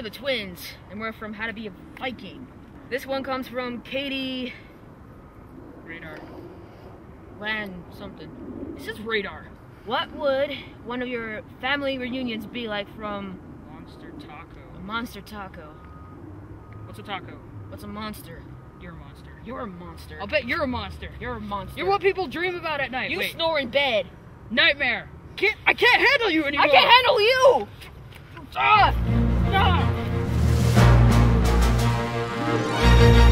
we're the twins, and we're from How to Be a Viking. This one comes from Katie... Radar. Land something. This is Radar. What would one of your family reunions be like from... Monster taco. A monster taco. What's a taco? What's a monster? You're a monster. You're a monster. I'll bet you're a monster. You're a monster. You're what people dream about at night. You Wait. snore in bed. Nightmare. I can't handle you anymore. I can't handle you! Ah! Ah!